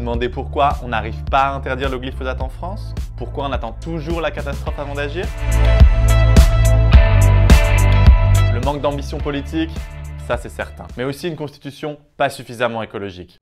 demandez pourquoi on n'arrive pas à interdire le glyphosate en France? Pourquoi on attend toujours la catastrophe avant d'agir? Le manque d'ambition politique, ça c'est certain. Mais aussi une constitution pas suffisamment écologique.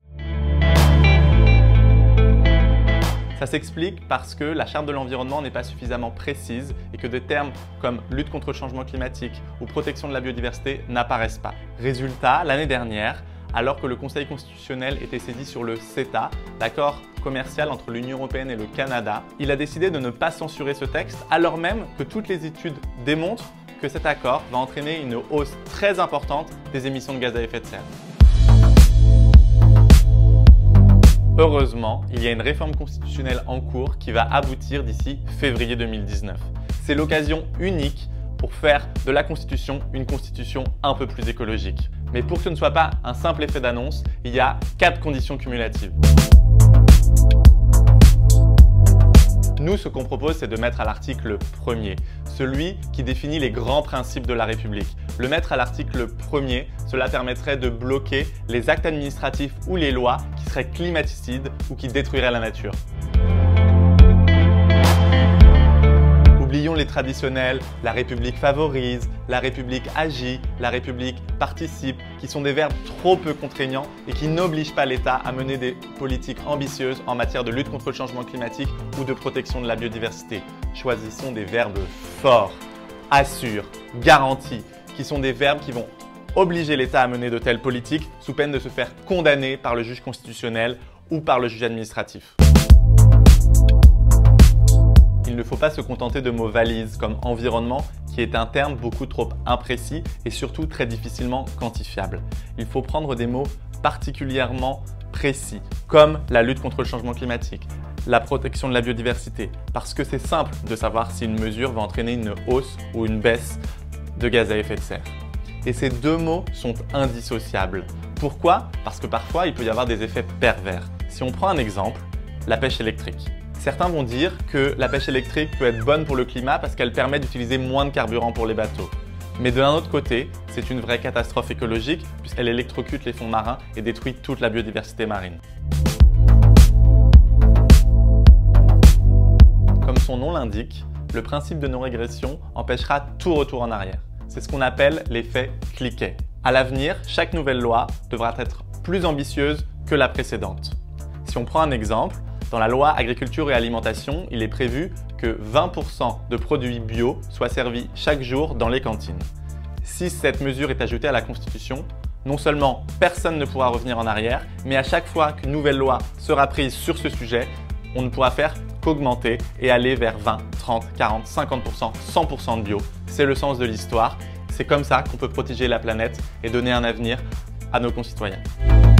Ça s'explique parce que la charte de l'environnement n'est pas suffisamment précise et que des termes comme lutte contre le changement climatique ou protection de la biodiversité n'apparaissent pas. Résultat, l'année dernière, alors que le Conseil constitutionnel était saisi sur le CETA, l'accord commercial entre l'Union européenne et le Canada, il a décidé de ne pas censurer ce texte alors même que toutes les études démontrent que cet accord va entraîner une hausse très importante des émissions de gaz à effet de serre. Heureusement, il y a une réforme constitutionnelle en cours qui va aboutir d'ici février 2019. C'est l'occasion unique pour faire de la Constitution une constitution un peu plus écologique. Mais pour que ce ne soit pas un simple effet d'annonce, il y a 4 conditions cumulatives. Nous, ce qu'on propose, c'est de mettre à l'article 1er, celui qui définit les grands principes de la République. Le mettre à l'article 1er, cela permettrait de bloquer les actes administratifs ou les lois qui seraient climaticides ou qui détruiraient la nature. Oublions les traditionnels, la République favorise, la République agit, la République participe, qui sont des verbes trop peu contraignants et qui n'obligent pas l'État à mener des politiques ambitieuses en matière de lutte contre le changement climatique ou de protection de la biodiversité. Choisissons des verbes forts, assure, garantit, qui sont des verbes qui vont obliger l'État à mener de telles politiques sous peine de se faire condamner par le juge constitutionnel ou par le juge administratif. Il ne faut pas se contenter de mots valises comme environnement, qui est un terme beaucoup trop imprécis et surtout très difficilement quantifiable. Il faut prendre des mots particulièrement précis, comme la lutte contre le changement climatique, la protection de la biodiversité, parce que c'est simple de savoir si une mesure va entraîner une hausse ou une baisse de gaz à effet de serre. Et ces deux mots sont indissociables. Pourquoi? Parce que parfois, il peut y avoir des effets pervers. Si on prend un exemple, la pêche électrique. Certains vont dire que la pêche électrique peut être bonne pour le climat parce qu'elle permet d'utiliser moins de carburant pour les bateaux. Mais d'un autre côté, c'est une vraie catastrophe écologique puisqu'elle électrocute les fonds marins et détruit toute la biodiversité marine. Comme son nom l'indique, le principe de non-régression empêchera tout retour en arrière. C'est ce qu'on appelle l'effet cliquet. À l'avenir, chaque nouvelle loi devra être plus ambitieuse que la précédente. Si on prend un exemple, dans la loi Agriculture et Alimentation, il est prévu que 20% de produits bio soient servis chaque jour dans les cantines. Si cette mesure est ajoutée à la Constitution, non seulement personne ne pourra revenir en arrière, mais à chaque fois qu'une nouvelle loi sera prise sur ce sujet, on ne pourra faire qu'augmenter et aller vers 20, 30, 40, 50%, 100% de bio. C'est le sens de l'histoire. C'est comme ça qu'on peut protéger la planète et donner un avenir à nos concitoyens.